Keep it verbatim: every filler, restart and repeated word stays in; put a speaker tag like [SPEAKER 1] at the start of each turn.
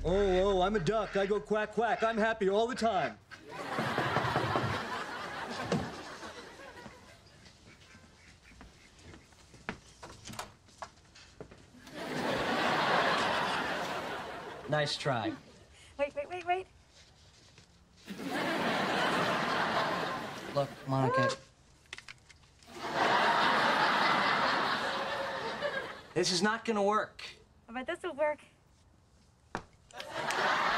[SPEAKER 1] Oh, oh, I'm a duck. I go quack, quack. I'm happy all the time. Nice try.
[SPEAKER 2] Wait, wait, wait, wait.
[SPEAKER 1] Look, Monica. This is not gonna work.
[SPEAKER 2] I bet this will work.